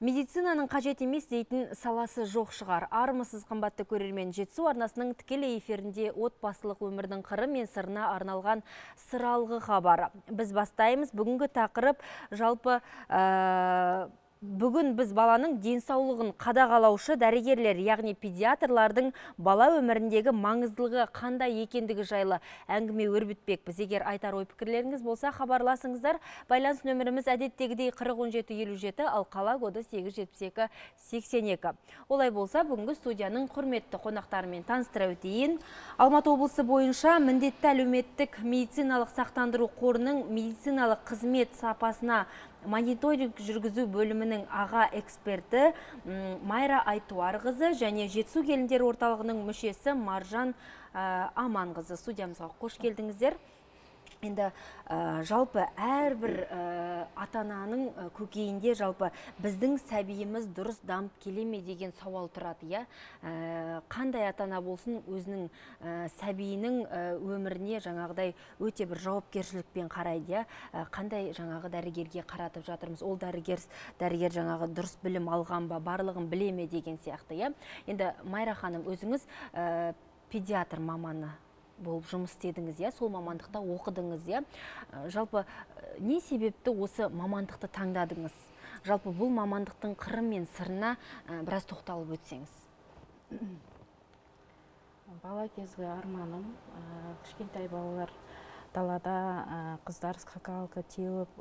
Медицинаның қажет емес дейтін саласы жоқ шығар. Армысыз қымбатты көрермен, Жетісу арнасының тікелей эфирінде отбасылық өмірдің қыры мен сырына арналған сыралғы хабары. Біз бастаймыз. Бүгінгі тақырып жалпы бүгін біз баланың денсаулығын қадағалаушы дәрігерлер, яғни педиатрлардың бала өміріндегі маңыздылығы қандай екендігі жайлы әңгіме өрбітпекпіз. Егер айтар ой пікірлеріңіз болса, хабарласыңыздар. Байланыс нөміріміз әдеттегідей 401757, ал қала коды 87282. Олай болса, бүгінгі студияның құрметті қонақтарымен таныстыра өтейін. Алматы облысы бойынша міндетті әлеуметтік медициналық сақтандыру қорының медициналық қызмет сапасына мониторинг жүргізу бөлімінің аға эксперті Майра Айтуарқызы және Жетісу келіндер орталығының мүшесі Маржан Аманқызы. Студиямызға қош келдіңіздер. Енді жалпы әрбір ата-ананың көкейінде жалпы біздің сәбиіміз дұрыс дамып келе ме деген сауал тұрады, иә? Қандай ата-ана болсын өзінің сәбиінің өміріне жаңағыдай өте бір жауапкершілікпен қарайды, иә? Қандай жаңағы дәрігерге қаратып жатырмыз? Ол дәрігер жаңағы дұрыс білім алған ба, барлығын біле ме деген сияқты, иә? Енді Майра ханым, өзіңіз педиатр маманы болып жұмыс істедіңіз, иә? Сол мамандықта оқыдыңыз, иә? Жалпы не себепті осы мамандықты таңдадыңыз? Жалпы бұл мамандықтың қыры мен сырына біраз тоқталып өтсеңіз. Бала кезгі арманым, кішкентай балалар далада қыздар скакалка теуіп,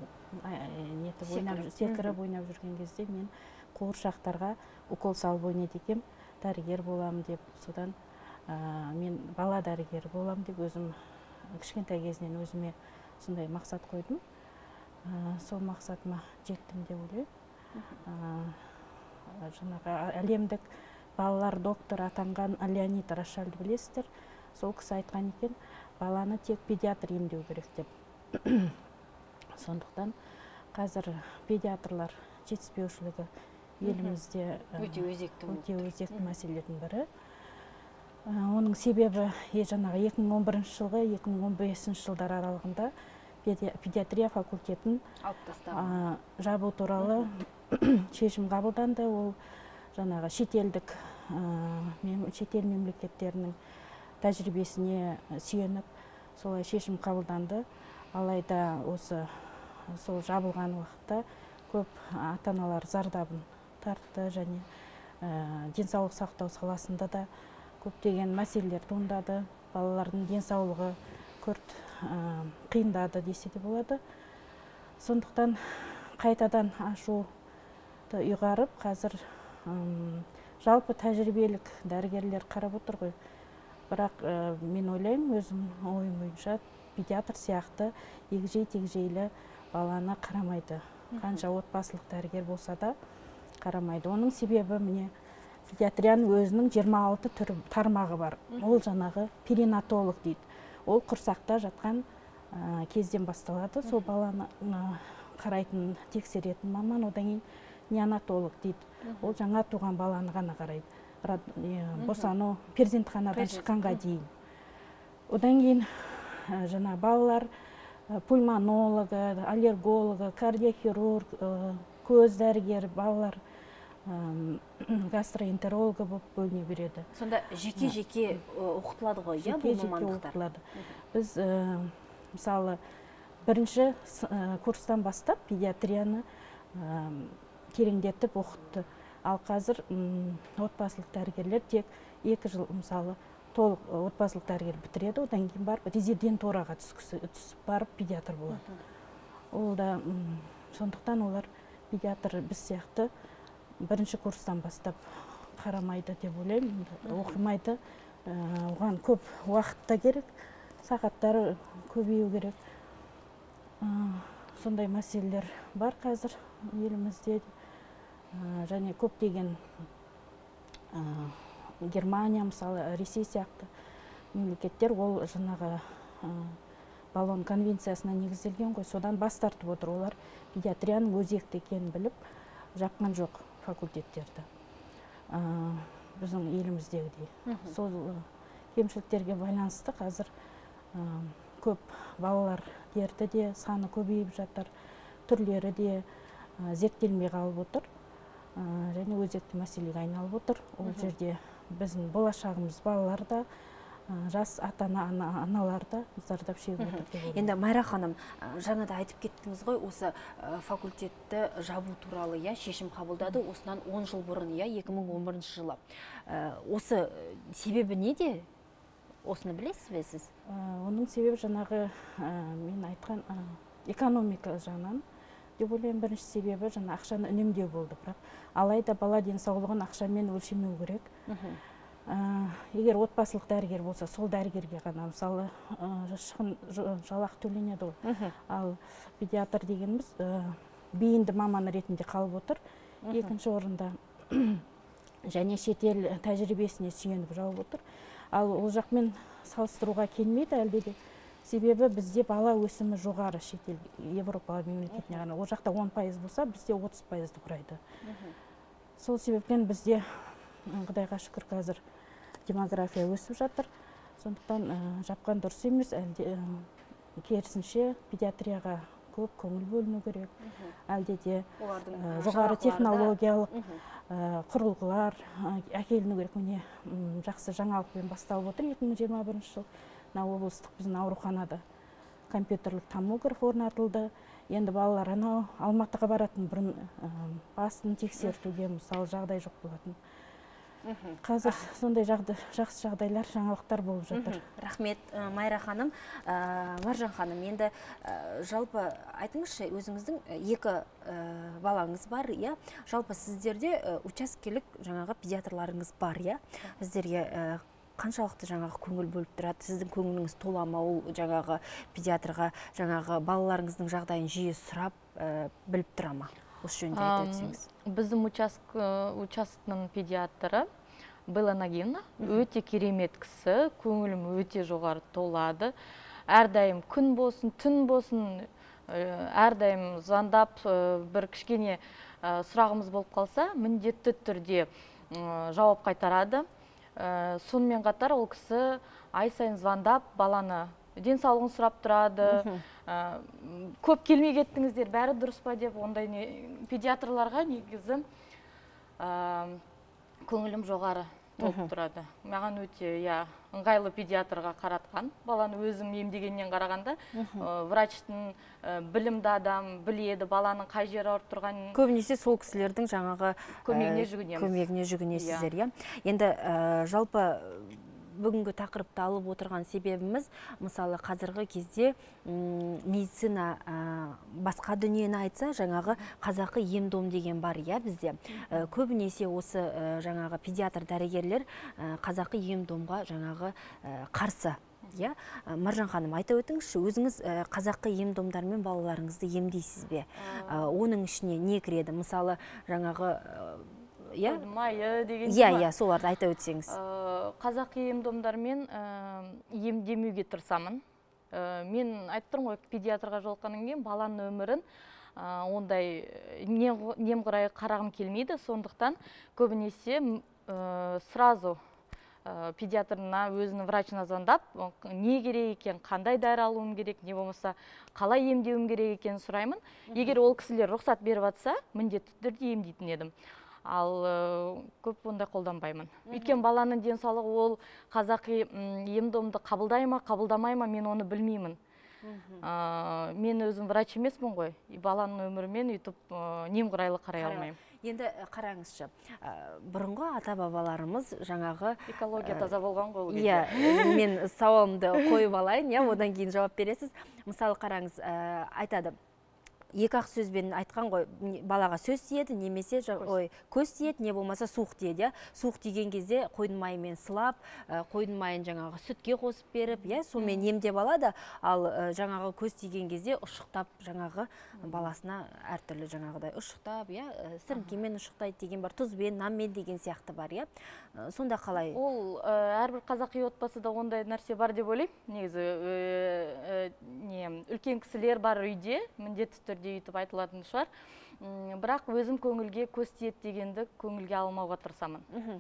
секіріп ойнап жүрген кезде мен қуыршақтарға укол салып ойнайды екем, дәрігер боламын деп, содан мен бала дәрігері болам деп өзім кішкентай кезінен өзіме сондай мақсат қойдым. Сол мақсатыма жеттім деп ойлаймын. Жаңағы әлемдік балалар доктор атанған Леонид Рошальді білесіздер. Сол кісі айтқан екен, баланы тек педиатр емдеу керек деп. Сондықтан қазір педиатрлар жетіспеушілігі елімізде өте өзекті мәселелердің бірі. Оның себебі жаңағы 2011 жылғы 2015 жылдар аралығында педиатрия факультетін жабу туралы шешім қабылданды. Ол жаңағы шетел мемлекеттерінің тәжірибесіне сүйеніп солай шешім қабылданды. Алайда сол жабылған уақытта көп ата-аналар зардабын тартты және денсаулық сақтау саласында да көптеген мәселелер туындады, балалардың денсаулығы күрт қиындады десе де болады. Сондықтан қайтадан ашуды ұйғарып, қазір жалпы тәжірибелік дәрігерлер қарап отыр ғой. Бірақ мен ойлаймын, өзім ойым бойынша педиатр сияқты егжей-тегжейлі баланы қарамайды. Қанша отбасылық дәрігер болса да қарамайды. Оның себебі міне педиатрияның өзінің 26 тармағы бар. Ол жаңағы перинатолог дейді. Ол құрсақта жатқан кезден басталады. Сол баланы қарайтын, тексеретін маман, одан кейін неонатолог дейді. Ол жаңа туған баланы ғана қарайды. Босану, перзентханадан шыққанға дейін. Одан кейін жаңа балалар пульмонологы, аллергологы, кардиохирург, көз дәрігері, балалар гастроэнтерологы болып бөліне береді. Сонда жеке-жеке оқытылады ғой, иә, бұл мамандықтар? Біз, мысалы, бірінші курстан бастап педиатрияны тереңдетіп оқытты. Ал қазір отбасылық дәрігерлер тек 2 жыл, мысалы, толық отбасылық дәрігер бітіреді, одан кейін барып резидентураға түсіп барып педиатр болады. Ол да сондықтан олар педиатр біз сияқты бірінші курстан бастап қарамайды деп ойлаймын, оқымайды. Оған көп уақытта керек, сағаттары көбею керек. Сондай мәселелер бар қазір елімізде. Және көптеген Германия, мысалы, Ресей сияқты мемлекеттер ол жаңағы Болон конвенциясына негізделген ғой, содан бас тартып отыр. Олар педиатрияның өзекті екенін біліп, жапқан жоқ факультеттерді. Біздің еліміздегідей. Сол кемшіліктерге байланысты қазір көп балалар дерті де саны көбейіп жатыр, түрлері де зерттелмей қалып отыр. және өзекті мәселеге айналып отыр. Ол жерде біздің болашағымыз балаларда, жас аналарда зардап шегіп отыр деп ойлаймын. Енді Майра ханым, жаңада айтып кеттіңіз ғой, осы факультетті жабу туралы шешім қабылдады, осынан 10 жыл бұрын, 2011 жылы. Осы себебі неде? Осыны білесіз бе сіз? Оның себебі жаңағы мен айтқан экономика жағынан деп ойлаймын. Бірінші себебі жаңа ақшаны үнемдеу болды, бірақ алайда бала денсаулығын ақшамен өлшемеу керек. Егер отбасылық дәрігер болса, сол дәрігерге ғана мысалы шығын жалақы төленеді ғой. Ал педиатр дегеніміз бейінді маман ретінде қалып отыр. Екінші орында және шетел тәжірибесіне сүйеніп жауып отыр. Ал ол жақмен салыстыруға келмейді әлде де. Себебі бізде бала өсімі жоғары шетел Европа мемлекетіне ғана. Ол жақта 10% болса, бізде 30%-ді құрайды. Сол себептен бізде Құдайға шүкір қазір демография өсіп жатыр. Сондықтан жапқан дұрыс емес, әлде керісінше педиатрияға көп көңіл бөліну керек. Әлде де жоғары технологиялық құрылғылар әкеліну керек. Міне жақсы жаңалықпен басталып отыр 2021 жыл. Облыстық біздің ауруханада компьютерлік томограф орнатылды. Енді балалар Алматыға баратын бұрын басын тексертуге мысалы жағдай жоқ болатын. Қазір сондай жақсы жағдайлар, жаңалықтар болып жатыр. Рахмет, Майра ханым. Маржан ханым, енді жалпы айтыңызшы, өзіңіздің 2 балаңыз бар, жалпы сіздерде учаскелік жаңағы педиатрларыңыз бар, сіздерге қаншалықты жаңағы көңіл бөліп тұрады, сіздің көңіліңіз тола ма, ол жаңағы педиатрға жаңағы балаларыңыздың жағдайын жиі сұрап біліп тұра ма? Осы жөнінде айтып өтсеңіз. Біздің учаскенің педиатры Белла Нагиевна өте керемет кісі, көңілім өте жоғары толады. Әрдайым күн болсын, түн болсын, әрдайым звондап бір кішкене сұрағымыз болып қалса, міндетті түрде жауап қайтарады. Сонымен қатар ол кісі ай сайын звондап баланы денсаулығын сұрап тұрады. Көп келмей кеттіңіздер, бәрі дұрыс па деп, ондай педиатрларға негізі көңілім жоғары толып тұрады. Маған өте ыңғайлы педиатрға қаратқан. Баланы өзім емдегеннен қарағанда, врачтың білімді адам, біледі баланың қай жері ауырып тұрғанын. Көбінесе сол кісілердің жаңағы көмегіне жүгінесіздер. Енді жалпы бүгінгі тақырыпты алып отырған себебіміз, мысалы қазіргі кезде медицина басқа дүниені айтса, жаңағы қазақы ем-дом деген бар, бізде. Көбінесе осы жаңағы педиатр дәрігерлер қазақы ем-домға жаңағы қарсы. Маржан ханым, айта өтіңізші, өзіңіз қазақы ем-домдармен балаларыңызды емдейсіз бе? Оның ішіне не кіреді? Мысалы, жаңағы майы деген соларды айта өтсеңіз. Қазақы ем-домдармен емдемеуге тырысамын. Мен айтып тұрмын ғой, педиатрға жолыққаннан кейін баланың өмірін ондай немқұрайлы қарағым келмейді. Сондықтан көбінесе сразу педиатрына өзінің врачына звондап, не керек екен, қандай дәрі алуым керек, не болмаса қалай емдеуім керек екенін сұраймын. Егер ол кісілер рұқсат беріп жатса, міндетті түрде емдейтін едім. Ал көп ондай қолданбаймын. Өйткені баланың денсаулығы ол қазақы ем-домды қабылдай ма, қабылдамай ма, мен оны білмеймін. Мен өзім врач емеспін ғой. Баланың өмірімен үйтіп немқұрайлы қарай алмаймын. Енді қараңызшы, бұрынғы ата-бабаларымыз жаңағы экология таза болған ғой. Мен сауалымды қойып алайын, одан кейін жауап бересіз. Мысалы қараңыз, айтады. Екі-ақ сөзбен айтқан ғой, балаға сөз тиеді, немесе көз тиеді, не болмаса суық тиеді. Суық тиген кезде қойдың майымен сылап, қойдың майын жаңағы сүтке қосып беріп, сонымен емдеп алады. Ал жаңағы көз тиген кезде ұшықтап жаңағы баласына әртүрлі жаңағыдай ұшықтап, сіріңкемен ұшықтайды деген бар, тұзбен, наммен деген сияқты бар. Сонда қалай? Ол әрбір қазақи отбасыда ондай нәрсе бар деп ойлаймын. Негізі үлкен кісілер бар үйде, міндетті түрде үйтіп айтылатын шығар. Бірақ өзім көңілге көз тиеді дегенді көңілге алмауға тырысамын.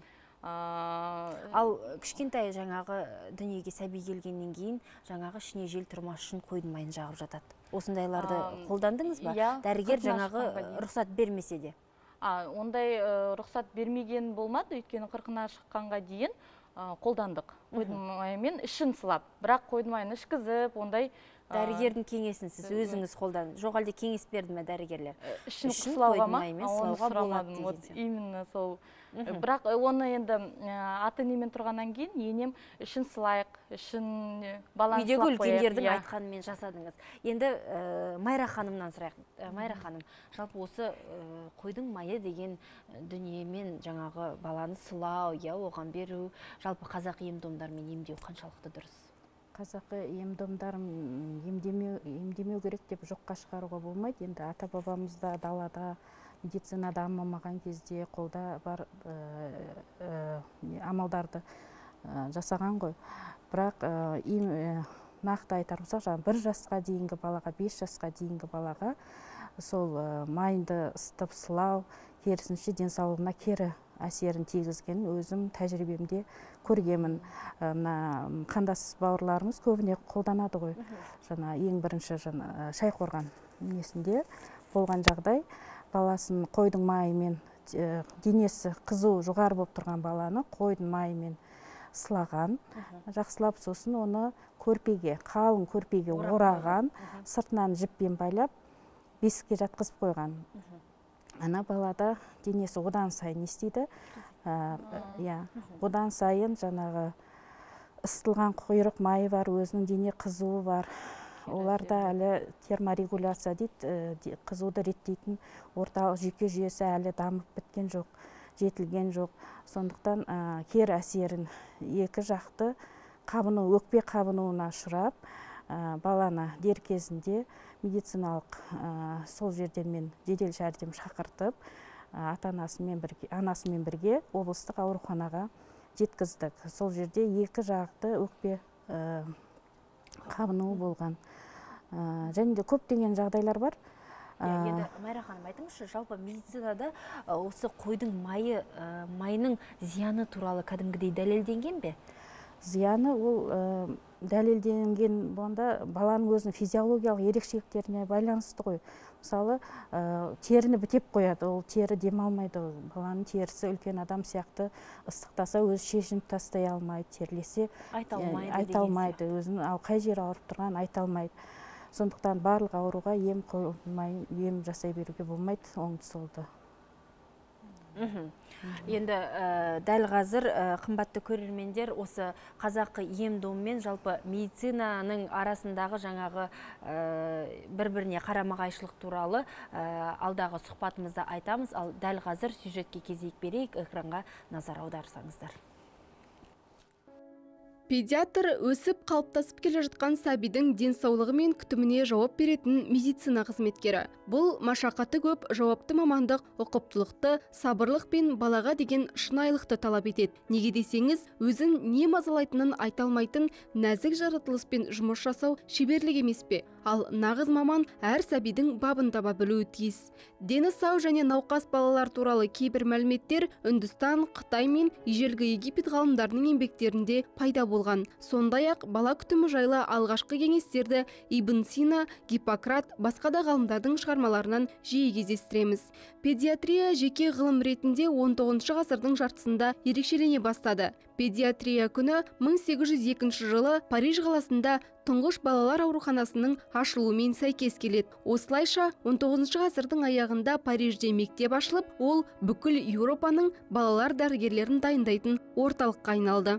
Ал кішкентай жаңағы дүниеге сәби келгеннен кейін жаңағы ішіне жел тұрмас үшін қойдың майын жағып жатады. Осындайларды қолдандыңыз ба? Дәрігер жаңағы рұқсат бермесе де. Ондай рұқсат бермеген болмады, өйткені 40-на шыққанға дейін қолдандық. Қойдың майымен ішін сылап, бірақ қойдың майын ішкізіп, ондай дәрігердің кеңесін сіз өзіңіз қолданып, жоқ әлде кеңес берді ме дәрігерлер? Ішін сылауға ма? Оны сұрамадым. Именно сол. Бірақ оны енді ата-енемен тұрғаннан кейін енем ішін сылайық, ішін баланы үйдегі сылап қояйық. үлкендердің айтқанымен жасадыңыз. Енді Майра ханымнан сұрайық. Майра ханым, жалпы осы қойдың майы деген дүниемен жаңағы баланы сылау, оған беру, жалпы қазақы ем-домдармен емдеу қаншалықты дұрыс? Қазақы ем-домдарын емдемеу керек деп жоққа шығаруға болмайды. Енді ата-бабамызда далада медицина дамымаған кезде қолда бар амалдарды жасаған ғой. Бірақ нақты айтар болсақ, 1 жасқа дейінгі балаға, 5 жасқа дейінгі балаға сол майынды ыстып сылау, керісінше денсаулығына кері әсерін тигізген өзім тәжірибемде көргенмін. Қандас бауырларымыз көбіне қолданады ғой. Ең бірінші Шайқорған несінде болған жағдай, баласын қойдың майымен, денесі қызу жоғары болып тұрған баланы қойдың майымен сылаған, жақсылап, сосын оны көрпеге, қалың көрпеге ораған, сыртынан жіппен байлап, бесікке жатқызып қойған. Ана балада денесі одан сайын естиді. Одан сайын жаңағы ыстылған құйрық майы бар, өзінің дене қызуы бар. Оларда әлі терморегуляция дейді, қызуды реттейтін орталық жүйке жүйесі әлі дамып біткен жоқ, жетілген жоқ. Сондықтан кері әсерін екі жақты қабыну, өкпе қабынуына ұшырап, баланы дер кезінде медициналық сол жерден мен жедел жәрдем шақыртып, анасымен бірге облыстық ауруханаға жеткіздік. Сол жерде екі жақты өкпе қабынуы болған. Және де көптеген жағдайлар бар. Енді Майра ханым, айтыңызшы, жалпы медицинада осы қойдың майының зияны туралы кәдімгідей дәлелденген бе? Зияны ол дәлелденген болғанда баланың өзінің физиологиялық ерекшеліктеріне байланысты ғой. Мысалы, теріні бітеп қояды, ол тері демалмайды. Баланың терісі үлкен адам сияқты ыстықтаса өзі шешініп тастай алмайды, терлесе айта алмайды, өзінің қай жері ауырып тұрған айта алмайды. Сондықтан барлық ауруға ем жасай беруге болмайды, оңды-солды. Енді дәл қазір қымбатты көрермендер осы қазақы ем-доммен жалпы медицинаның арасындағы жаңағы бір-біріне қарама-қайшылық туралы алдағы сұхбатымызда айтамыз. Ал дәл қазір сюжетке кезек берейік, экранға назар аударсаңыздар. Педиатр өсіп қалыптасып келе жатқан сәбидің денсаулығы мен күтіміне жауап беретін медицина қызметкері. Бұл машақаты көп, жауапты мамандық, ұқыптылықты, сабырлық пен балаға деген шынайылықты талап етеді. Неге десеңіз, өзін не мазалайтынын айта алмайтын нәзік жаратылыспен жұмыс жасау шеберлік емес пе? Ал нағыз маман әр сәбидің бабын таба білуі тиіс. Дені сау және науқас балалар туралы кейбір мәліметтер Үндістан, Қытай мен ежелгі Египет ғалымдарының еңбектерінде пайда болған. Сондай-ақ бала күтімі жайлы алғашқы кеңестерді Ибн Сина, Гиппократ, басқа да ғалымдардың шығармаларынан жиі кездестіреміз. Педиатрия жеке ғылым ретінде 19 ғасырдың жартысында ерекшелене бастады. Педиатрия күні 1802 жылы Париж қаласында тұңғыш балалар ауруханасының ашылуымен сәйкес келеді. Осылайша 19 ғасырдың аяғында Парижде мектеп ашылып, ол бүкіл Еуропаның балалар дәрігерлерін дайындайтын орталыққа айналды.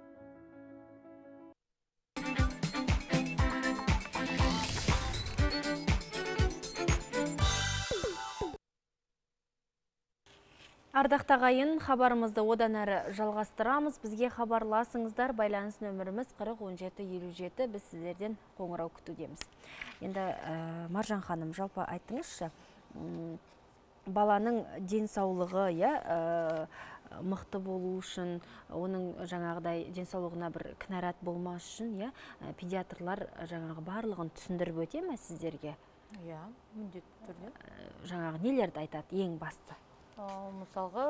Ардақты ағайын, хабарымызды одан әрі жалғастырамыз. Бізге хабарласыңыздар, байланыс нөміріміз 401757, біз сіздерден қоңырау күтудеміз. Енді Маржан ханым, жалпы айттыңызшы, баланың денсаулығы мықты болу үшін, оның жаңағыдай денсаулығына бір кінәрат болмас үшін, педиатрлар жаңағы барлығын түсіндіріп өте ме сіздерге? Міндетті түрде. Жаңағы нелерді айтады ең басты? Мысалға,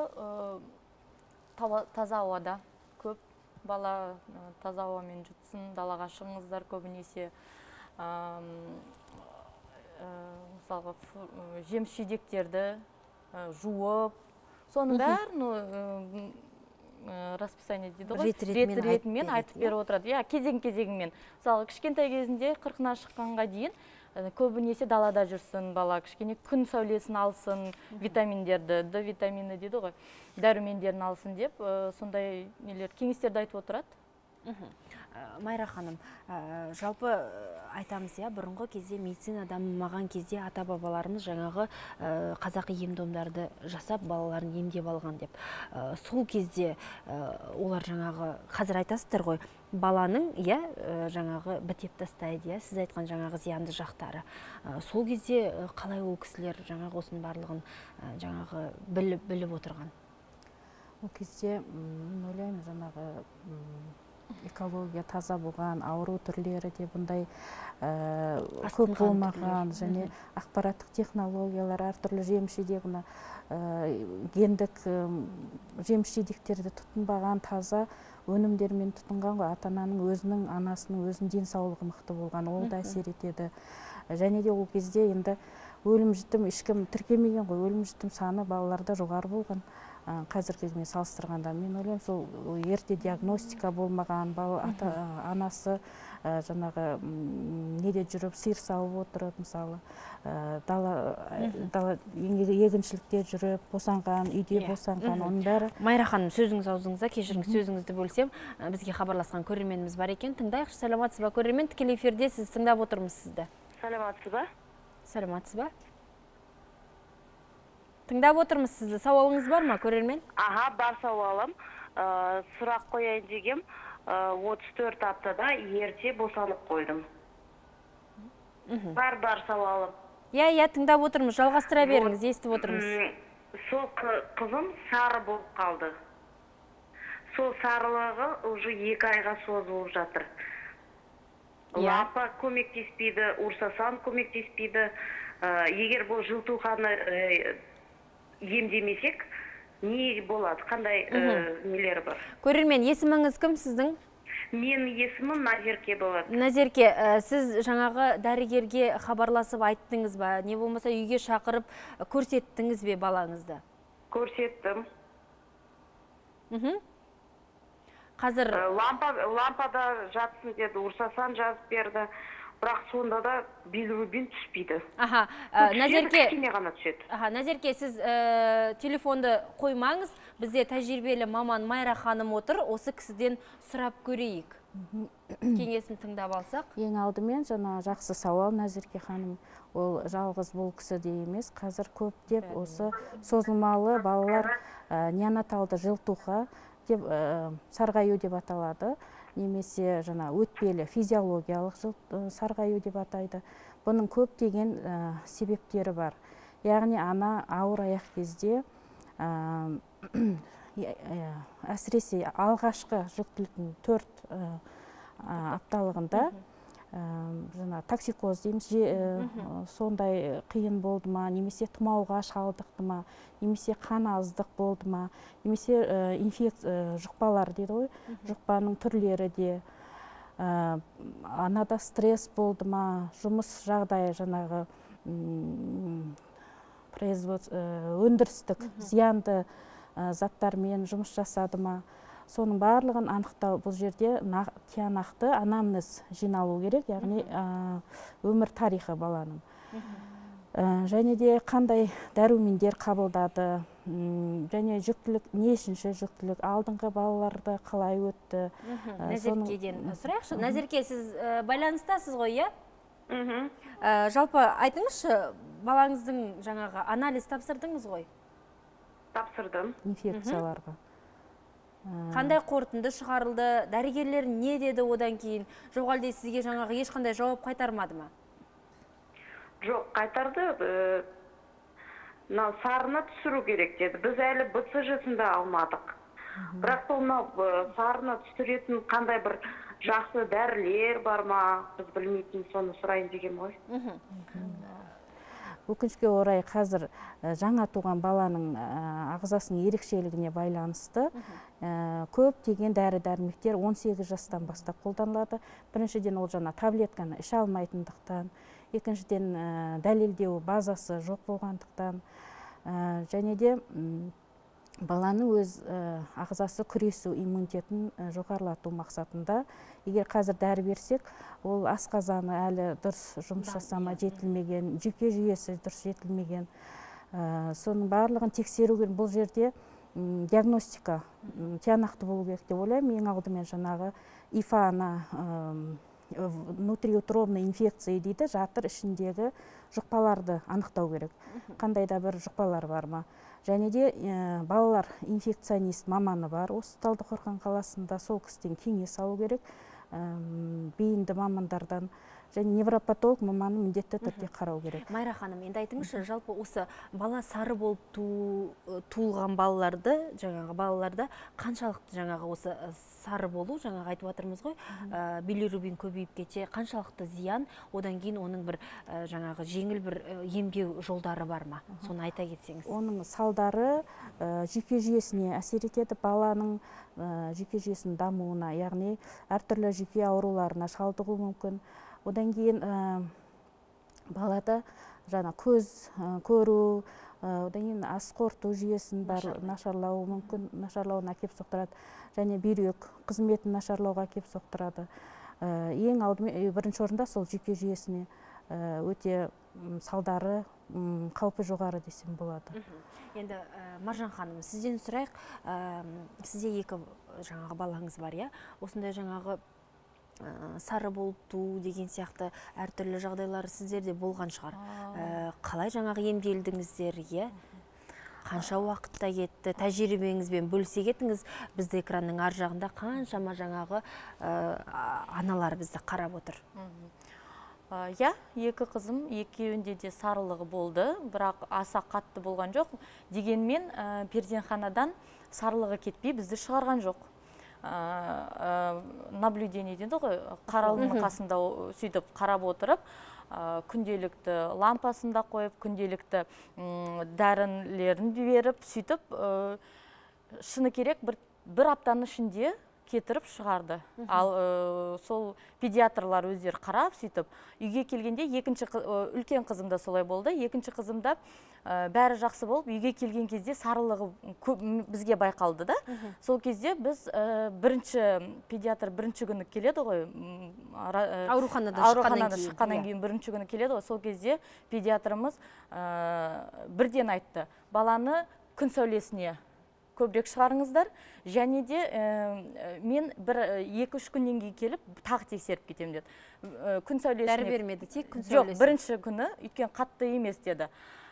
таза ауада көп бала таза ауамен жұтсын, далаға шығыңыздар көбінесе. Мысалға, жеміс-жидектерді жуып, соның бәрін расписание дейді ғой, ретімен айтып беріп отырады. Кезең-кезеңмен. Мысалы, кішкентай кезінде 40-на шыққанға дейін көбінесе далада жүрсін бала, кішкене күн сәулесін алсын, витаминдерді, Д витамині дейді ғой, дәрумендерін алсын деп, сондай кеңестерді айтып отырады. Майра ханым, жалпы айтамыз, бұрынғы кезде медицина дамымаған кезде ата-бабаларымыз жаңағы қазақы ем-домдарды жасап балаларын емдеп алған деп. Сол кезде олар жаңағы, қазір айтасыздар ғой, баланың жаңағы бітеп тастайды, сіз айтқан жаңағы зиянды жақтары. Сол кезде қалай ол кісілер жаңағы осының барлығын жаңағы біліп отырған? Ол кезде мен ойлаймын, жаңағы экология таза болған, ауру түрлері де бұндай көп болмаған, және ақпараттық технологиялар, әртүрлі жеміс-жидек, гендік жеміс-жидектерді тұтынбаған, таза өнімдермен тұтынған ғой. Ата-ананың өзінің, анасының өзінің денсаулығы мықты болған, ол да әсер етеді. Және де ол кезде енді өлім-жітім ешкім тіркемеген ғой, өлім-жітім саны балаларда жоғары болған. Қазіргі кезмен салыстырғанда, мен ойлаймын, сол ерте диагностика болмаған, анасы жаңағы неде жүріп, сиыр сауып отырып, мысалы, егіншілікте жүріп, босанған, үйде босанған, оның бәрі. Майра ханым, сөзіңіз аузыңызда, кешіріңіз, сөзіңізді бөлсем, бізге хабарласқан көрерменіміз бар екен. Тыңдайықшы, саламатсыз ба көрермен? Тікелей эфирде сіз тыңдап отырмыз сізді. Саламатсыз ба? Саламатсыз ба? Тыңдап отырмыз сізді. Сауалыңыз бар ма, көрермен? Бар сауалым. Сұрақ қояйын дегем, 34 аптада ерте босанып қойдым. Бар сауалым. Тыңдап отырмыз. Жалғастыра беріңіз, естіп отырмыз. Сол қызым сары болып қалды. Сол сарылығы уже 2 айға созылып жатыр. Лампа көмектеспейді, ұрсасан көмектеспейді. Егер бұл жылтуқаны емдемесек, не болады? Қандай нелері бар? Көрермен, есіміңіз кім сіздің? Мен есімім Назерке болады. Назерке, сіз жаңағы дәрігерге хабарласып айттыңыз ба? Не болмаса үйге шақырып көрсеттіңіз бе балаңызды? Көрсеттім. Қазір лампада жатсын деді, ұрсасан жазып берді. Бірақ сонда да билирубин түспейді. Назерке, сіз телефонды қоймаңыз. Бізде тәжірибелі маман Майра ханым отыр. Осы кісіден сұрап көрейік. Кеңесін тыңдап алсақ. Ең алдымен жаңа жақсы сауал, Назерке ханым. Ол жалғыз бұл кісі де емес. Қазір көптеп осы созылмалы балалар неонаталды жылтуға деп сарғаю деп аталады. Немесе жаңа өтпелі физиологиялық сарғаю деп атайды. Бұның көптеген себептері бар. Яғни ана ауыр аяқ кезде, әсіресе алғашқы жүктіліктің 4 апталығында токсикоз дейміз, сондай қиын болды ма, немесе тұмауға шалдықты ма, немесе қан аздық болды ма, немесе жұқпалар дейді ғой, жұқпаның түрлері де, анада стресс болды ма, жұмыс жағдайы жаңағы өндірістік зиянды заттармен жұмыс жасады ма, соның барлығын анықтау. Бұл жерде тиянақты анамнез жиналу керек, яғни өмір тарихы баланың. Және де қандай дәрумендер қабылдады, және жүктілік, нешінші жүктілік, алдыңғы балаларды қалай өтті. Назеркеден сұрайықшы. Назерке, сіз байланыстасыз ғой, Жалпы айтыңызшы, балаңыздың жаңағы анализ тапсырдыңыз ғой? Тапсырдым. Инфекцияларға. Қандай қорытынды шығарылды, дәрігерлер не деді одан кейін? Жоқ әлде сізге жаңағы ешқандай жауап қайтармады ма? Жоқ, қайтарды. Сарыны түсіру керек деді. Біз әлі БЦЖ-сында алмадық. Бірақ сарыны түсіретін қандай бір жақсы дәрілер бар ма, біз білмейтін, соны сұрайын деген ғой. Өкінішке орай қазір жаңа туған баланың ағзасының ерекшелігіне байланысты көптеген дәрі-дәрмектер 18 жастан бастап қолданылады. Біріншіден ол жаңа таблетканы іше алмайтындықтан, екіншіден дәлелдеу базасы жоқ болғандықтан, Және де баланың өз ағзасы күресу иммунитетін жоғарылату мақсатында, егер қазір дәрі берсек, ол асқазаны әлі дұрыс жұмыс жасама, жетілмеген, жүйке жүйесі дұрыс жетілмеген, соның барлығын тексеру керек. Бұл жерде диагностика тиянақты болу керек деп ойлаймын. Ең алдымен жаңағы ИФА-на внутриутробный инфекция дейді, жатыр ішіндегі жұқпаларды анықтау керек. Қандай да бір жұқпалар бар ма? Және де балалар инфекционист маманы бар. Осы Талдықорған қаласында, сол кісіден кеңес алу керек. Бейінді мамандардан және невропатолог маманы міндетті түрде қарау керек. Майра ханым, енді айтыңызшы, жалпы осы бала сары болып туылған балаларда қаншалықты жаңағы осы сары болу, жаңағы айтып отырмыз ғой, билирубин көбейіп кетсе, қаншалықты зиян, одан кейін оның бір жаңағы жеңіл бір емдеу жолдары бар ма? Соны айта кетсеңіз. Оның салдары жүйке жүйесіне әсер етеді, баланың жүйке жүйесінің дамуына, яғни әртүрлі жүйке ауруларына шалдығуы мүмкін. Одан кейін балада жаңа көз көру, одан кейін ас қорыту жүйесін нашарлауы мүмкін, нашарлауына әкеп соқтырады. Және бүйрек қызметін нашарлауға әкеп соқтырады. Ең алдымен бірінші орында сол жүйке жүйесіне өте салдары қаупі жоғары десем болады. Енді Маржан ханым, сізден сұрайық, сізде 2 жаңағы балаңыз бар, иә? Осындай жаңағы сары болып туу деген сияқты әртүрлі жағдайлар сіздерде болған шығар. Қалай жаңағы емделдіңіздер, иә? Қанша уақытта кетті, тәжірибеңізбен бөлісе кетіңіз. Бізді экранның ар жағында қаншама жаңағы аналар бізді қарап отыр. Я, 2 қызым, екеуінде де сарылығы болды, бірақ аса қатты болған жоқ. Дегенмен перзентханадан сарылығы кетпей бізді шығарған жоқ. Наблюдение дейді ғой, қаралымның қасында сөйтіп қарап отырып, күнделікті лампасында қойып, күнделікті дәрілерін беріп, сөйтіп шыны керек бір аптаның ішінде кетіріп шығарды. Ал сол педиатрлар өздері қарап, сөйтіп үйге келгенде үлкен қызымда солай болды. Екінші қызымда бәрі жақсы болып, үйге келген кезде сарылығы бізге байқалды да. Сол кезде біз педиатр бірінші күні келеді ғой, ауруханадан шыққаннан кейін бірінші күні келеді ғой. Сол кезде педиатрымыз бірден айтты, баланы күн сәулесіне көбірек шығарыңыздар, және де мен 1-2 күннен кейін келіп тағы тексеріп кетем деді. Күн сәулесіне дәрі бермеді, тек күн сәулесі. Жоқ, бірінші күні, өйткені қатты емес деді.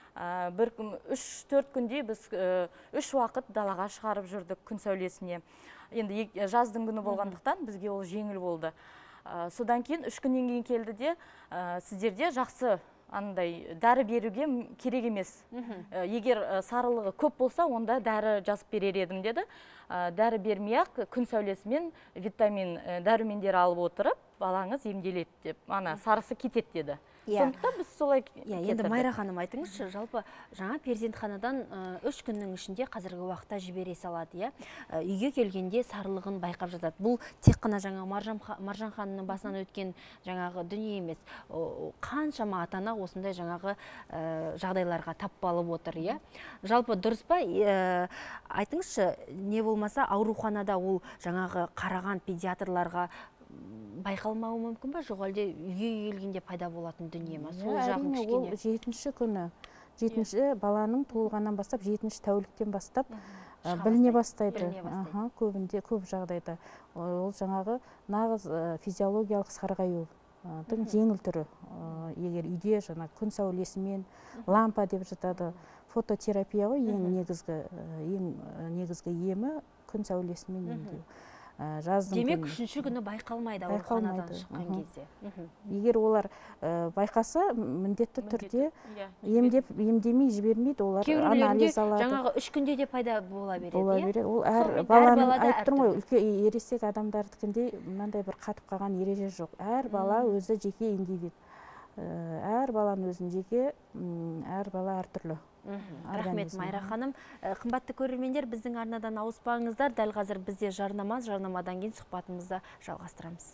3-4 күнде біз 3 уақыт далаға шығарып жүрдік күн сәулесіне. Енді жаздың күні болғандықтан бізге ол жеңіл болды. Содан кейін 3 күннен кейін келді де, сіздерде жақсы андай дәрі беруге керек емес. Егер сарылығы көп болса, онда дәрі жазып берер едім деді. Дәрі бермей-ақ күн сәулесімен витамин дәрумендер алып отырып, балаңыз емделеді деп, сарысы кетеді деді. Сондықтан біз солай кетірдік. Енді Майра ханым, айтыңызшы, жалпы жаңа перзентханадан 3 күннің ішінде қазіргі уақытта жібере салады, үйге келгенде сарылығын байқап жатады. Бұл тек қана жаңа Маржан ханымның басынан өткен жаңағы дүние емес. Қаншама ата-ана осындай жаңағы жағдайларға тап болып отыр, жалпы дұрыс па? Айтыңызшы, не болмаса ауруханада ол жаңағы қараған педиатрларға байқалмауы мүмкін ба? Жоқ, әлде үйге келгенде пайда болатын дүние ма? Сол жағын кішкене. 7-ші күні, 7-ші баланың туылғаннан бастап, 7-ші тәуліктен бастап біліне бастайды. Көбінде, көп жағдайда. Ол жаңағы нағыз физиологиялық сарғаюдың жеңіл түрі. Егер үйде күн сәулесімен лампа деп жатады, фототерапия ғой, ең негізгі емі күн сәулесімен емдеу. Демек, 3-ші күні байқалмайды ауруханадан шыққан кезде. Егер олар байқаса, міндетті түрде емдемей жібермейді, олар анализ алады. Жаңағы 3 күнде де пайда бола береді. Ол әр баланың, айтып тұрмын ғой, ересек адамдардікіндей мынандай бір қатып қалған ереже жоқ. Әр бала өзі жеке индивид. Әр баланың өзін жеке, әр бала әртүрлі. Рахмет, Майра ханым. Қымбатты көрермендер, біздің арнадан ауыспаңыздар. Дәл қазір бізде жарнамадан кейін сұхбатымызды жалғастырамыз.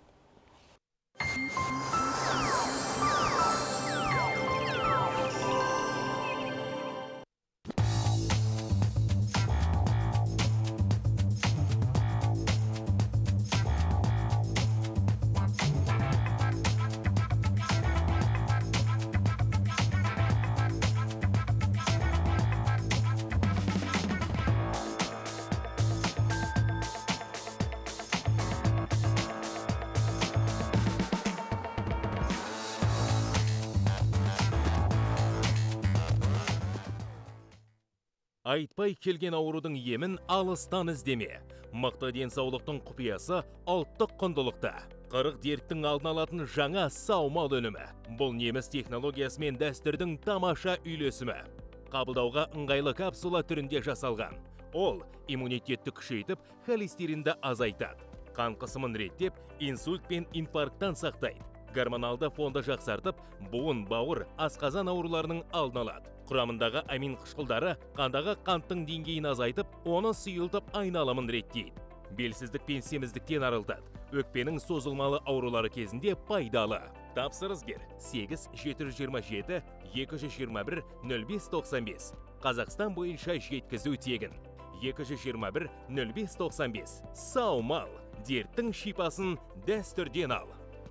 Айтпай келген аурудың емін алыстан іздеме. Мықты денсаулықтың құпиясы ұлттық құндылықта. 40 дерттің алдын алатын жаңа саумал өнімі. Бұл неміс технологиясы мен дәстүрдің тамаша үйлесімі. Қабылдауға ыңғайлы капсула түрінде жасалған. Ол иммунитетті күшейтіп, холестеринді азайтады. Қан қысымын реттеп, инсульт пен инфаркттан сақтайды. Гормоналды фонды жақсартып, буын, бауыр, асқазан ауруларының алдын алады. Құрамындағы амин қышқылдары қандағы қанттың деңгейін азайтып, оны сұйылтып айналымын реттейді. Белсіздік пен семіздіктен арылтады. Өкпенің созылмалы аурулары кезінде пайдалы. Тапсырыс бер 8 727 221 0595. Қазақстан бойынша жеткізу тегін. 221 0595. Саумал. Дерттің шипасын дәстүрден ал.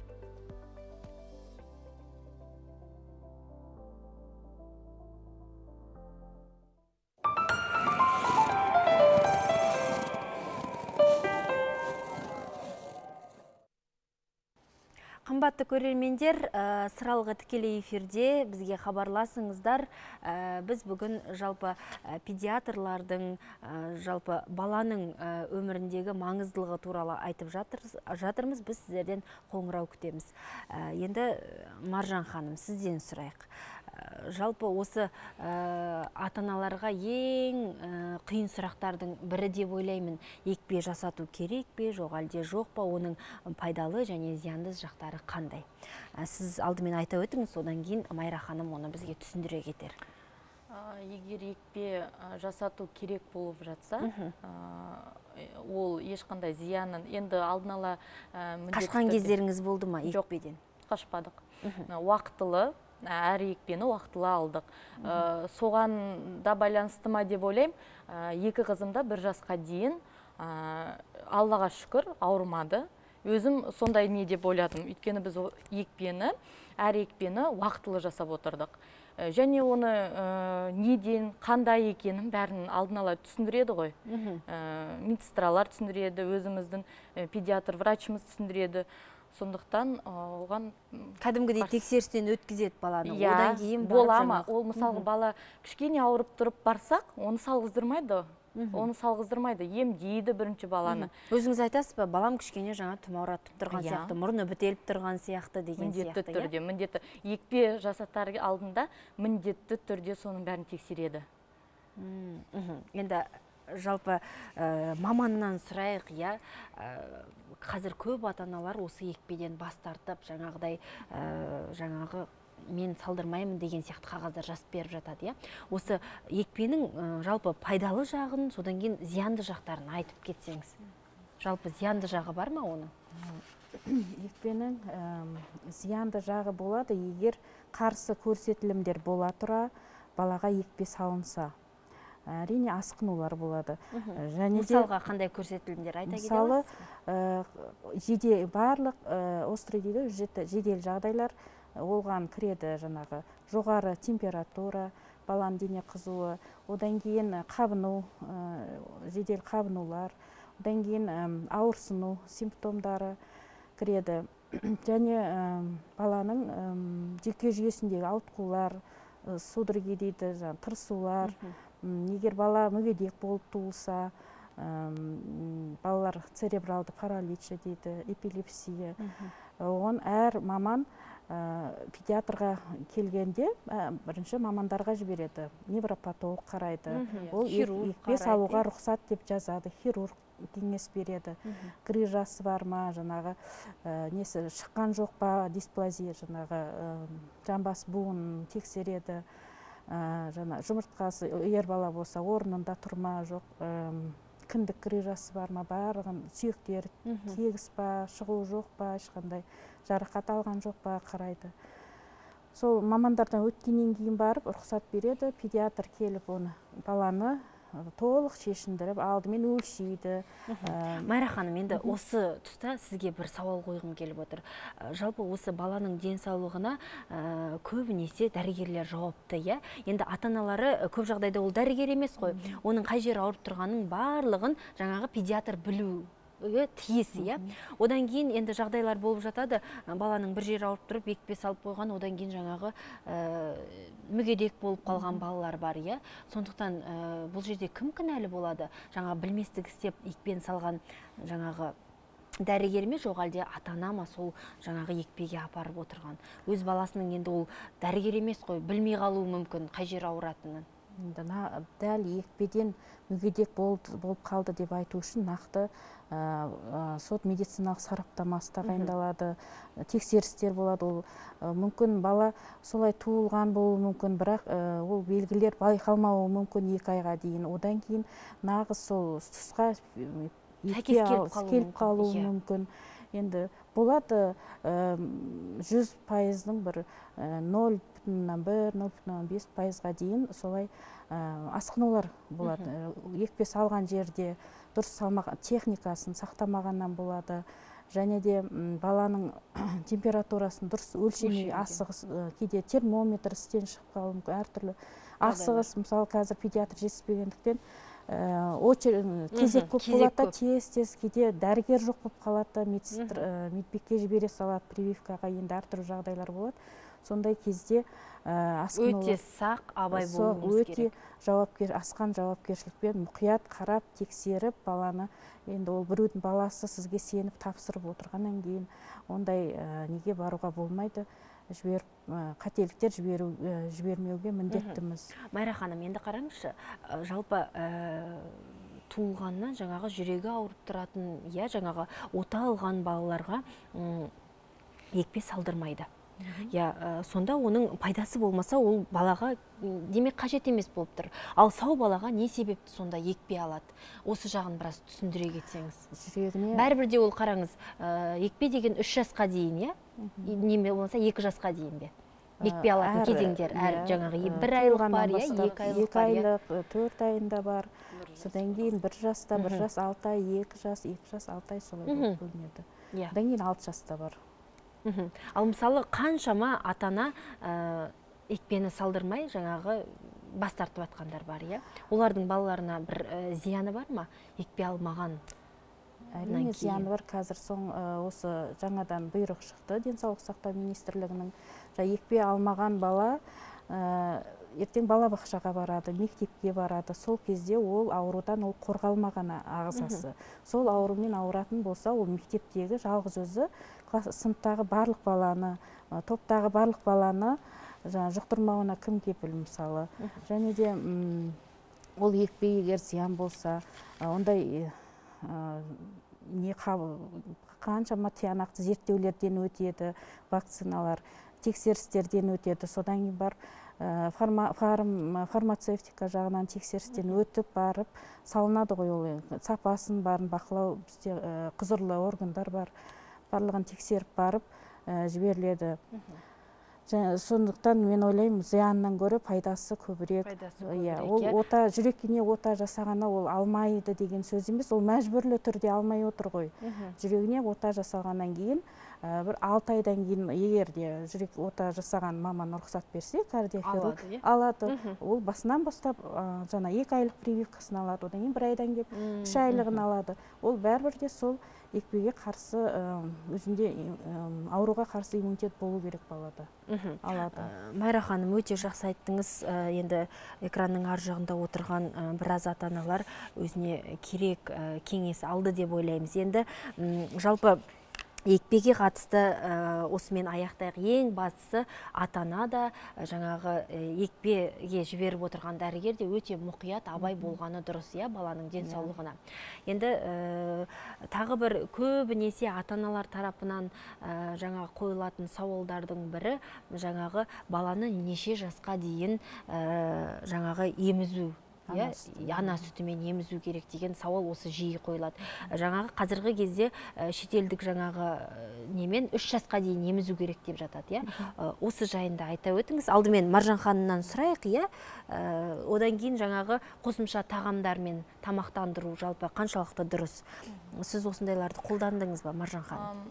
Қымбатты көрермендер, сыралғы тікелей эфирде бізге хабарласыңыздар. Біз бүгін жалпы педиатрлардың, жалпы баланың өміріндегі маңыздылығы туралы айтып жатырмыз. Біз сіздерден қоңырау күтеміз. Енді Маржан ханым, сізден сұрайық. Жалпы осы ата-аналарға ең қиын сұрақтардың бірі деп ойлаймын. Екпе жасату керек пе, жоқ әлде жоқ па, оның пайдалы және зиянды жақтары қандай? Сіз алдымен айта өтіңіз, содан кейін Майра ханым оны бізге түсіндіре кетер. Егер екпе жасату керек болып жатса, ол ешқандай зиянын енді алдын ала қашқан кездеріңіз болды ма екпеден? Қашпадық. Уақытылы, әр екпені уақытылы алдық. Соған да байланысты ма деп ойлаймын. Екі қызымда 1 жасқа дейін Аллаға шүкір ауырмады. Өзім сондай не деп ойладым. Өйткені біз әр екпені уақытылы жасап отырдық. Және оны неден, қандай екенін бәрін алдын ала түсіндіреді ғой. Медсестралар түсіндіреді, өзіміздің педиатр врачымыз түсіндіреді. Сондықтан оған кәдімгідей тексерістен өткізеді баланы. Одан кейін бола ма? Ол мысалы бала кішкене ауырып тұрып барсақ, оны салғыздырмайды. Емдейді бірінші баланы. Өзіңіз айтасыз ба, балам кішкене жаңа тұмауратып тұрған сияқты, мұрны бітеліп тұрған сияқты деген сияқты. Міндетті. Екпе жасатар алдында міндетті түрде соның бәрін тексереді. Енді жалпы маманнан сұрайық, қазір көп ата-аналар осы екпеден бас тартып, жаңағы мен салдырмаймын деген сияқты қағаздар жазып беріп жатады. Осы екпенің жалпы пайдалы жағын, содан кейін зиянды жақтарын айтып кетсеңіз. Жалпы зиянды жағы бар ма оның? Екпенің зиянды жағы болады, егер қарсы көрсетілімдер бола тұра балаға екпе салынса. Әрине асқынулар болады. Мысалға қандай көрсетілімдер айта кетеміз? Мысалы, барлық острый дейді, жедел жағдайлар олған кіреді, жаңағы жоғары температура, баланың дене қызуы, одан кейін қабыну, жедел қабынулар, одан кейін ауырсыну симптомдары кіреді. Және баланың жүйке жүйесіндегі ауытқулар, судороги дейді, тырысулар, егер бала мүгедек болып туылса, балалар церебралды паралич дейді, эпилепсия. Оған әр маман педиатрға келгенде бірінші мамандарға жібереді. Невропатолог қарайды. Ол екпе салуға рұқсат деп жазады. Хирург кеңес береді. Грыжасы бар ма, жаңағы несі шыққан жоқ па, дисплазия, жаңағы жамбас буын тексереді. Жұмыртқасы егер бала болса орнында тұрма, жоқ кіндік грыжасы бар ма, барлығын сүйектер тегіс па, шығу жоқ па, ешқандай жарақат алған жоқ па қарайды. Сол мамандардан өткеннен кейін барып рұқсат береді, педиатр келіп оны баланы толық шешіндіріп, алдымен өлшейді. Майра ханым, енді осы тұста сізге бір сауал қойғым келіп отыр. Жалпы осы баланың денсаулығына көбінесе дәрігерлер жауапты, Енді ата-аналары көп жағдайда ол дәрігер емес қой. Оның қай жері ауырып тұрғанын барлығын жаңағы педиатр білу тиіс, иә. Одан кейін енді жағдайлар болып жатады, баланың бір жері ауырып тұрып екпе салып қойған, одан кейін жаңағы мүгедек болып қалған балалар бар, иә. Сондықтан бұл жерде кім кінәлі болады? Жаңа білместік істеп екпені салған жаңағы дәрігер ме, жоқ әлде ата-ана ма сол жаңағы екпеге апарып отырған? Өз баласының енді ол дәрігер емес қой, білмей қалуы мүмкін қай жер ауыратынын. Дәл екпеден мүгедек болып қалды деп айту үшін нақты сот медициналық сараптамасы тағайындалады, тексерістер болады. Ол мүмкін бала солай туылған болуы мүмкін, бірақ ол белгілер байқалмауы мүмкін 2 айға дейін. Одан кейін нағыз сол тұсқа келіп қалуы мүмкін. Енді болады 100%-ның бір 0,1-0,5%-ға дейін солай асқынулар болады. Екпе салған жерде дұрыс техникасын сақтамағаннан болады. Және де баланың температурасын дұрыс өлшемей асығыс, кейде термометр істен шығып қалуы мүмкін, әртүрлі асығыс, мысалы қазір педиатр жетіспегендіктен кезек көп болады, тез кейде дәрігер жоқ болып қалады, медбикке жібере салады, прививкаға, енді әртүрлі жағдайлар болады. Сондай кезде өте сақ, абай болуымыз керек. Өте асқан жауапкершілікпен мұқият қарап, тексеріп, баланы, енді ол біреудің баласы сізге сеніп тапсырып отырғаннан кейін ондай неге баруға болмайды. Қателіктер жібермеуге міндеттіміз. Майра ханым, енді қараңызшы, жалпы туылғаннан жаңағы жүрегі ауырып тұратын, жаңағы ота алған балаларға екпе салдырмайды. Сонда оның пайдасы болмаса, ол балаға демек қажет емес болып тұр. Ал сау балаға не себепті сонда екпе алады? Осы жағын біраз түсіндіре кетсеңіз. Бәрібірде ол қараңыз, екпе деген 3 жасқа дейін, неме болмаса 2 жасқа дейін бе? Екпе алатын кезеңдер, жаңағы 1 айлық бар, 2 айлық бар, 2 айлық, 4 айында бар. Содан кейін 1 жаста, 1 жас 6 ай, 2 жас 6 ай солай болып бөлінеді. Одан кейін 6 жаста бар. Ал мысалы қаншама ата-ана екпені салдырмай жаңағы бас тартып атқандар бар, олардың балаларына бір зияны бар ма? Екпе алмаған? Әрине зияны бар. Қазір осы жаңадан бұйрық шықты денсаулық сақтау министрлігінің. Екпе алмаған бала ертең балабақшаға барады, мектепке барады. Сол кезде ол аурудан ол қорғалмаған ағзасы. Сол аурумен ауыратын болса, ол мектептегі жалғыз өзі сыныптағы барлық баланы, топтағы барлық баланы жұқтырмауына кім кепіл мысалы. Және де ол екпе егер зиян болса, ондай қаншама тиянақты зерттеулерден өтеді, вакциналар, тексерістерден өтеді. Содан кейін бар фармацевтика жағынан тексерістен өтіп барып салынады ғой, ол сапасын барын бақылау, бізде құзырлы органдар бар, барлығын тексеріп барып жіберіледі. Сондықтан мен ойлаймын, зиянынан гөрі пайдасы көбірек. Ол жүрекке ота жасағаны ол алмайды деген сөз емес, ол мәжбүрлі түрде алмай отыр ғой. Жүрегіне ота жасалғаннан кейін бір 6 айдан кейін егер де жүрек ота жасаған маман рұқсат берсе, кардиохирург алады. Ол басынан бастап жаңа 2 айлық прививкасын алады, одан кейін 1 айдан келіп 3 айлығын алады. Ол бәрібір сол екпеге қарсы өзінде ауруға қарсы иммунитет болу керек балада. Алады. Майра ханым, өте жақсы айттыңыз. Енді экранның ар жағында отырған біраз ата-аналар өзіне керек кеңес алды деп ойлаймыз. Енді жалпы екпеге қатысты осымен аяқтайық. Ең бастысы ата-ана да жаңағы екпеге жіберіп отырған дәрігер де өте мұқият абай болғаны дұрыс, баланың денсаулығына. Енді тағы бір көбінесе ата-аналар тарапынан жаңағы қойылатын сауалдардың бірі жаңағы баланы неше жасқа дейін жаңағы емізу, ана сүтімен емізу керек деген сауал осы жиі қойылады. Жаңағы қазіргі кезде шетелдік жаңағы немен 3 жасқа дейін емізу керек деп жатады. Осы жайында айта өтіңіз. Алдымен Маржан ханымнан сұрайық, одан кейін жаңағы қосымша тағамдармен тамақтандыру жалпы қаншалықты дұрыс? Сіз осындайларды қолдандыңыз ба, Маржан ханым?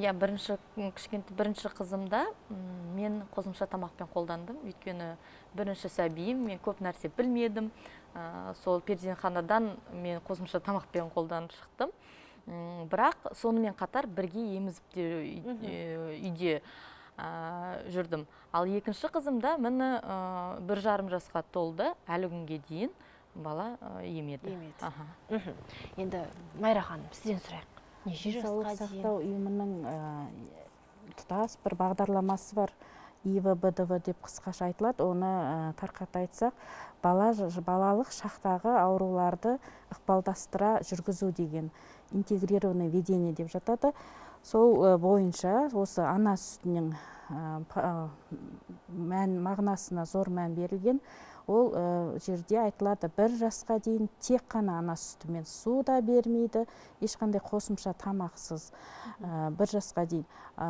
Бірінші қызымда мен қосымша тамақпен қолдандым. Өйткені бірінші сәбиім, мен көп нәрсе білмедім. Сол перзентханадан мен қосымша тамақпен қолданып шықтым. бірақ сонымен қатар бірге емізіп үйде жүрдім. Ал екінші қызымда міне 1,5 жасқа толды, әлі күнге дейін бала емеді. Енді Майра ханым, сізден сұрайық. Неше жасқа дейін? Денсаулық сақтау ұйымының тұтас бір бағдарламасы бар. ИВ-БДВ деп қысқаша айтылады. Оны тарқата айтсақ, балалық шақтағы ауруларды ықпалдастыра жүргізу деген интегрированный ведение деп жатады. Сол бойынша осы ана сүтінің мағынасына зор мән берілген. Ол жерде айтылады, 1 жасқа дейін тек қана ана сүтімен, су да бермейді, ешқандай қосымша тамақсыз 1 жасқа дейін.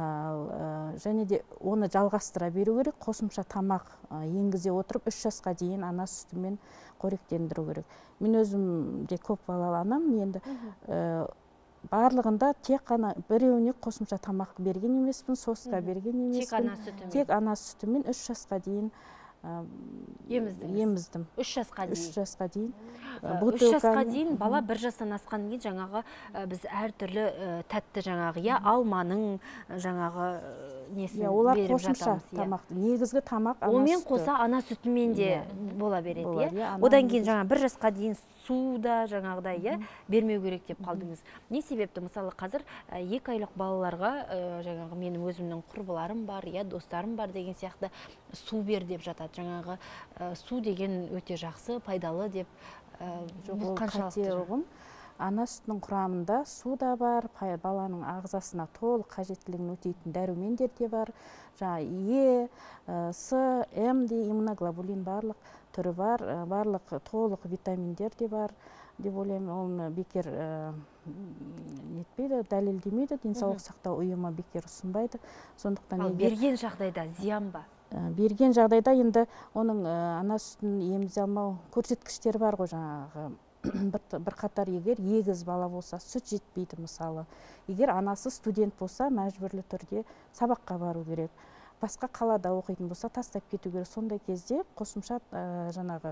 Және де оны жалғастыра беру керек, қосымша тамақ енгізе отырып 3 жасқа дейін ана сүтімен қоректендіру керек. Мен өзім де көп балалы анам, енді барлығында тек қана біреуіне қосымша тамақ берген емеспін, соска берген емеспін. Тек ана сүтімен 3 жасқа дейін еміздім. 3 жасқа дейін. 3 жасқа дейін. 3 жасқа дейін бала 1 жастан асқан кейін жаңағы біз әртүрлі тәтті жаңағы, алманың жаңағы несін беріп жатамыз. Тамақ, негізгі тамақ ана сүті. Онымен қоса ана сүтімен де бола береді. Одан кейін жаңа 1 жасқа дейін су да жаңағыдай бермеу керек деп қалдыңыз. Не себепті? Мысалы қазір 2 айлық балаларға жаңағы менің өзімнің құрбыларым бар, достарым бар деген сияқты су бер деп жатады. Жаңағы су деген өте жақсы, пайдалы деп. Бұл қаншалықты? Ана сүтінің құрамында су да бар, баланың ағзасына толық қажеттілігін өтейтін дәрумендер де бар. Е, С, М де иммуноглобулин барлық түрі бар, барлық толық витаминдер де бар деп ойлаймын. Оны бекер нетпейді, дәлелдемейді, денсаулық сақтау ұйымы бекер ұсынбайды. Сондықтан берген жағдайда зиян ба? Берген жағдайда енді оның ана сүтін емізе алмау көрсеткіштері бар ғой, жаңағы бір қатар егіз бала болса, сүт жетпейді мысалы. Егер анасы студент болса, мәжбүрлі түрде сабаққа бару керек. Басқа қалада оқитын болса, тастап кету керек. Сондай кезде қосымша жаңағы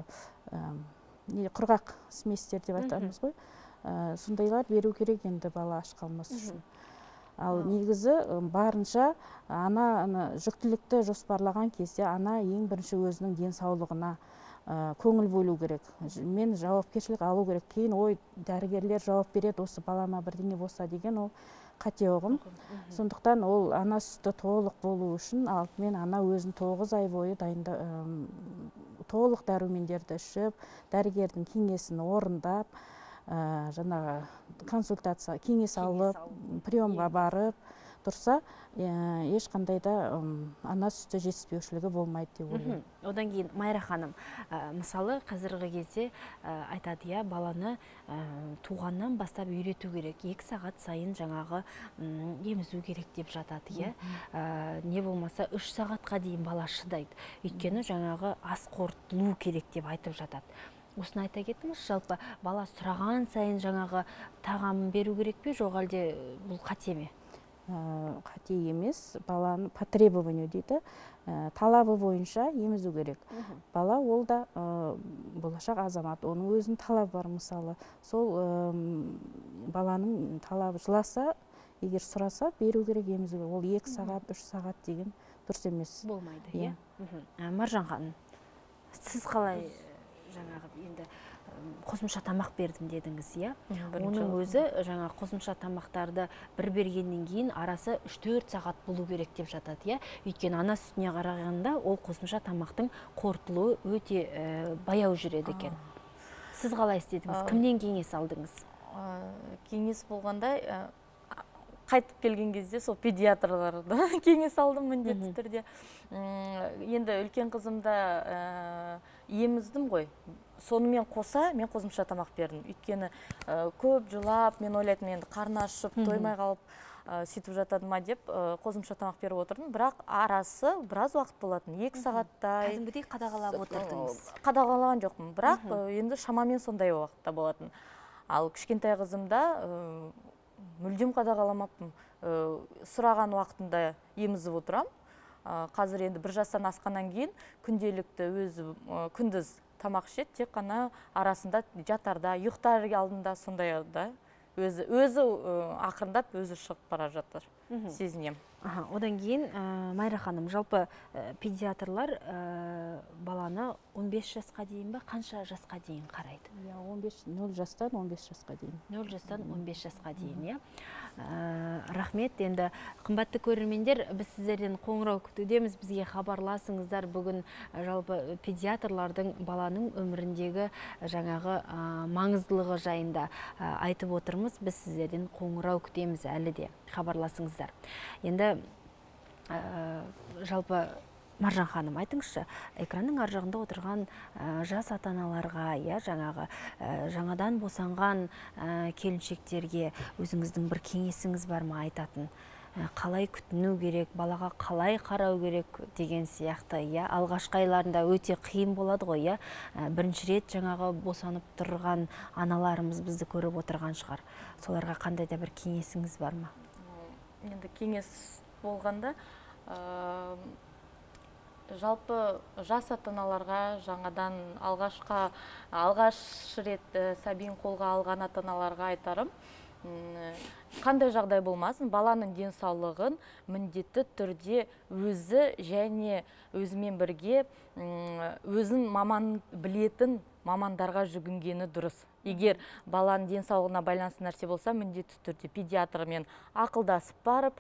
құрғақ сместер деп айтамыз ғой. Сондайлар беру керек енді бала аш қалмас үшін. Ал негізі барынша ана жүктілікті жоспарлаған кезде ана ең бірінші өзінің денсаулығына көңіл бөлу керек. Мен жауапкершілік алу керек. Кейін дәрігерлер жауап береді, осы балама бірдеңе болса деген ол қате ұғым. Сондықтан ол ана сүті толық болу үшін алдымен ана өзін 9 ай бойы толық дәрумендерді ішіп, дәрігердің кеңесін орындап, жаңағы консультация, кеңес алып, приемға барып тұрса, ешқандай да ана сүті жетіспеушілігі болмайды деп ойлаймын. Одан кейін Майра ханым, мысалы қазіргі кезде айтады, баланы туғаннан бастап үйрету керек, 2 сағат сайын жаңағы емізу керек деп жатады. Не болмаса 3 сағатқа дейін бала шыдайды. Өйткені жаңағы ас қорытылу керек деп айтып жатады. Осыны айта кетіңіз, жалпы бала сұраған сайын жаңағы тағамын беру керек пе, жоқ әлде бұл қате ме? Қате емес, баланы потребование дейді, талабы бойынша емізу керек. Бала ол да болашақ азамат, оның өзінің талабы бар мысалы. Сол баланың талабы жыласа, егер сұраса, беру керек емізу керек. Ол 2 сағат, 3 сағат деген дұрыс емес. Болмайды, Маржан ханым, сіз қалай жаңағы енді қосымша тамақ бердім дедіңіз, Оның өзі жаңа қосымша тамақтарды бір бергеннен кейін арасы 3-4 сағат болу керек деп жатады, Өйткені ана сүтіне қарағанда ол қосымша тамақтың қорытылуы өте баяу жүреді екен. Сіз қалай істедіңіз? Кімнен кеңес алдыңыз? Кеңес болғанда қайтып келген кезде сол педиатрлардан кеңес алдым міндетті түрде. Енді үлкен қызымда еміздім ғой. Сонымен қоса мен қосымша тамақ бердім. Өйткені көп жылап, мен ойлайтын енді қарны ашып, тоймай қалып сөйтіп жатады ма деп қосымша тамақ беріп отырдым. Бірақ арасы біраз уақыт болатын, 2 сағаттай. Кәдімгідей қадағалап отырдыңыз? Қадағалаған жоқпын, бірақ енді шамамен сондай уақытта болатын. Ал кішкентай қызымда мүлдем қадағаламаппын. Сұраған уақытында емізіп отырам. Қазір енді 1 жастан асқаннан кейін күнделікті өзі күндіз тамақ ішеді, тек қана арасында жатарда, ұйықтар алдында сондай да өзі ақырындап өзі шығып бара жатыр, сезінем. Одан кейін Майра ханым, жалпы педиатрлар баланы 15 жасқа дейін ба, қанша жасқа дейін қарайды? 0 жастан 15 жасқа дейін. 0 жастан 15 жасқа дейін, рахмет. Енді қымбатты көрермендер, біз сіздерден қоңырау күтудеміз, бізге хабарласыңыздар. Бүгін жалпы педиатрлардың баланың өміріндегі жаңағы маңыздылығы жайында айтып отырмыз. Біз сіздерден қоңырау күтеміз, әлі де хабарласыңыздар. Енді жалпы Маржан ханым, айтыңызшы, экранның ар жағында отырған жас ата-аналарға, жаңадан босанған келіншектерге өзіңіздің бір кеңесіңіз бар ма айтатын? Қалай күтіну керек, балаға қалай қарау керек деген сияқты, алғашқы айларында өте қиын болады ғой, бірінші рет жаңағы босанып тұрған аналарымыз бізді көріп отырған шығар. Соларға қандай да бір кеңесіңіз бар ма? Енді кеңес болғанда, жалпы жас ата-аналарға, жаңадан алғаш рет сәбиін қолға алған ата-аналарға айтарым, қандай жағдай болмасын, баланың денсаулығын міндетті түрде өзі және өзімен бірге өзін білетін мамандарға жүгінгені дұрыс. Егер баланың денсаулығына байланысты нәрсе болса, міндетті түрде педиатрмен ақылдасып барып,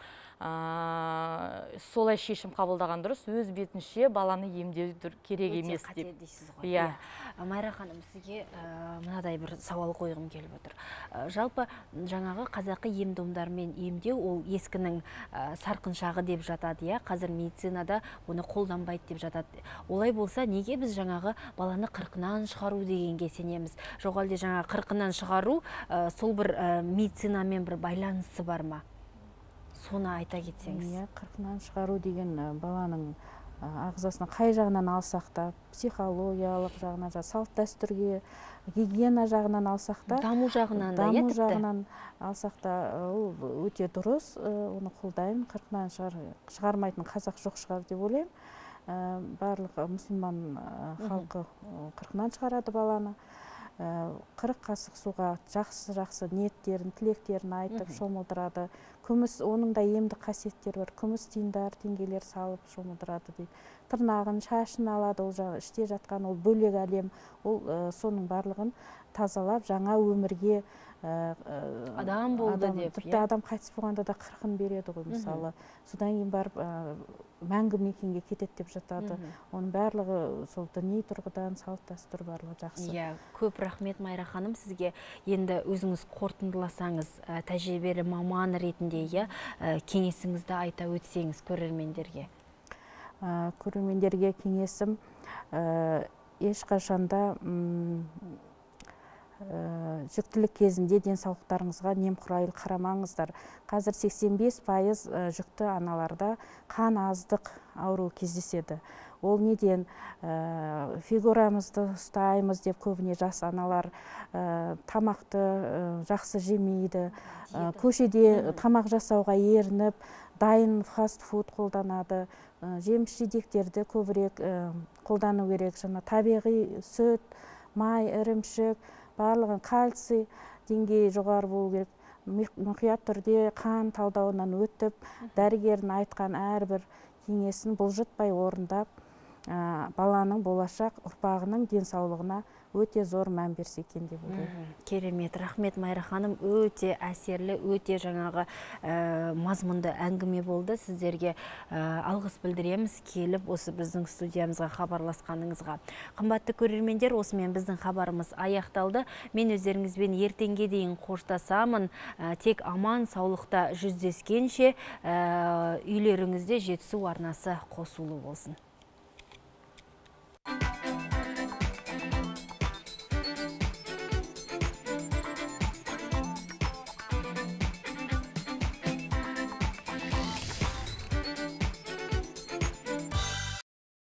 солай шешім қабылдаған дұрыс, өз бетінше баланы емдеу керек емес деп. Майра ханым, сізге мынадай бір сауал қойғым келіп отыр. Жалпы жаңағы қазақы ем-домдармен емдеу ол ескінің сарқыншағы деп жатады, қазір медицинада оны қолданбайды деп жатады. Олай болса, неге біз жаңағы баланы қырқынан шығару дегенге сенеміз? Жоқ әлде жаңағы қырқынан шығару сол бір медицинамен бір байланысы бар ма? Соны айта кетсеңіз. Қырқынан шығару деген баланың ағзасына қай жағынан алсақ та, психологиялық жағынан, салт дәстүрге, гигиена жағынан алсақ та, даму жағынан алсақ та, ол өте дұрыс, оны қолдаймын. Қырқынан шығармайтын қазақ жоқ шығар деп ойлаймын. Барлық мұсылман халқы қырқынан шығарады баланы. 40 қасық суға жақсы ниеттерін, тілектерін айтып шомылдырады. Күміс, оның да емдік қасиеттері бар. Күміс тиындар, теңгелер салып шомылдырады дейді. Тырнағын, шашын алады, ол іште жатқан, ол бөлек әлем, ол соның барлығын тазалап, жаңа өмірге адам болды деп. Тіпті адам қайтыс болғанда да қырқын береді ғой, мысалы. Содан кейін барып мәңгі мекенге кетеді деп жатады. Оның барлығы сол діни тұрғыдан салт дәстүр барлығы жақсы. Көп рахмет Майра ханым сізге. Енді өзіңіз қорытындыласаңыз, тәжірибелі маман ретінде кеңесіңізді айта өтсеңіз көрермендерге. Көрермендерге кеңесім ешқашанда жүктілік кезінде денсаулықтарыңызға немқұрайлы қарамаңыздар. Қазір 85% жүкті аналарда қан аздық ауру кездеседі. Ол неден фигурамызды ұстаймыз деп көбіне жас аналар тамақты жақсы жемейді, көшеде тамақ жасауға ерініп, дайын фастфуд қолданады, жеміс-жидектерді көбірек қолдану керек, табиғи сүт, май, ірімшік, барлығын кальций деңгейі жоғары болу керек. Мұқият түрде қан талдауынан өтіп, дәрігердің айтқан әрбір кеңесін бұлжытпай орындап, баланың болашақ ұрпағының денсаулығына өте зор мән берсе екен деп ойлаймын. Керемет, рахмет Майра ханым, өте әсерлі, өте жаңағы мазмұнды әңгіме болды. Сіздерге алғыс білдіреміз келіп осы біздің студиямызға хабарласқаныңызға. Қымбатты көрермендер, осымен біздің хабарымыз аяқталды. Мен өздеріңізбен ертеңге дейін қоштасамын. Тек аман саулықта жүздескенше үйлеріңізде Жетісу арнасы қосулы болсын.